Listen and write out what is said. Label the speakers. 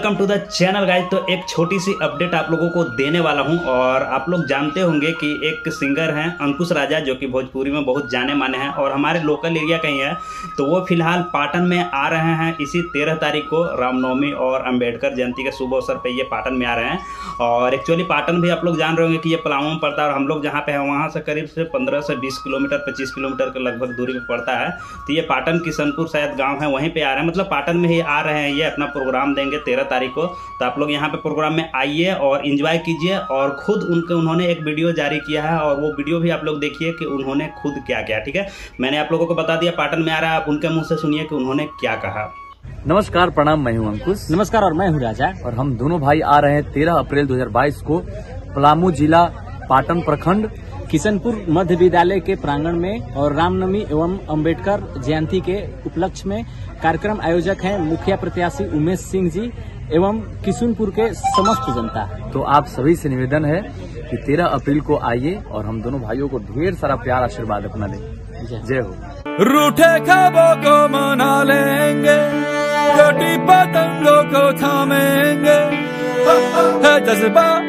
Speaker 1: Welcome to the channel guys. तो एक छोटी सी अपडेट आप लोगों को देने वाला हूं। और आप लोग जानते होंगे कि एक सिंगर हैं अंकुश राजा, जो कि भोजपुरी में बहुत जाने माने हैं और हमारे लोकल एरिया का ही है। तो वो फिलहाल पाटन में आ रहे हैं इसी 13 तारीख को, रामनवमी और अंबेडकर जयंती के शुभ अवसर पर ये पाटन में आ रहे हैं। और एक्चुअली पाटन भी आप लोग जान रहे होंगे कि ये पलामू में पड़ता है और हम लोग जहाँ पे हैं वहाँ से करीब से 15 से 20 किलोमीटर 25 किलोमीटर के लगभग दूरी पर पड़ता है। तो ये पाटन किशनपुर शायद गाँव है, वहीं पर आ रहे हैं, मतलब पाटन में ही आ रहे हैं। ये अपना प्रोग्राम देंगे 13 तारीख को। तो आप लोग यहाँ पे प्रोग्राम में आइए और एंजॉय कीजिए। और खुद उन्होंने एक वीडियो जारी किया है और वो वीडियो भी आप लोग देखिए कि उन्होंने खुद क्या किया। ठीक है, मैंने आप लोगों को बता दिया पाटन में आ रहा है, आप उनके मुंह से सुनिए कि उन्होंने क्या कहा।
Speaker 2: नमस्कार, प्रणाम, मैं हूं अंकुश।
Speaker 3: नमस्कार, और मैं हूं राजा।
Speaker 2: और हम दोनों भाई आ रहे हैं 13 अप्रैल 2022 को पलामू जिला पाटन प्रखंड
Speaker 3: किशनपुर मध्य विद्यालय के प्रांगण में और रामनवमी एवं अंबेडकर जयंती के उपलक्ष्य में कार्यक्रम आयोजक हैं मुखिया प्रत्याशी उमेश सिंह जी एवं किशनपुर के समस्त जनता।
Speaker 2: तो आप सभी से निवेदन है कि 13 अप्रैल को आइए और हम दोनों भाइयों को ढेर सारा प्यार आशीर्वाद अपना दें। जय हो।
Speaker 4: रूठे ख्वाबों को मना लेंगे, छोटी पतंगों को थामेंगे, है जज्बा